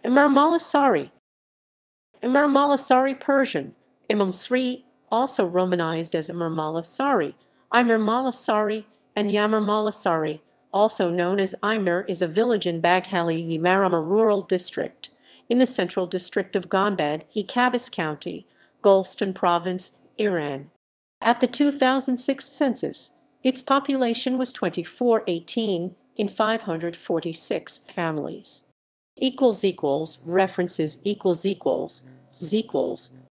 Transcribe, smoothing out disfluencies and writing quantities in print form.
Eymar Mollā Sārī. Eymar Mollā Sārī Persian, Imam Sri, also romanized as Imer Mollā Sārī, Imer Mollā Sārī, and Yamar Mollā Sārī, also known as Imer, is a village in Bagheli-ye Marama Rural District, in the central district of Gonbad-e, Qabus County, Golestan Province, Iran. At the 2006 census, its population was 2418 in 546 families. References ==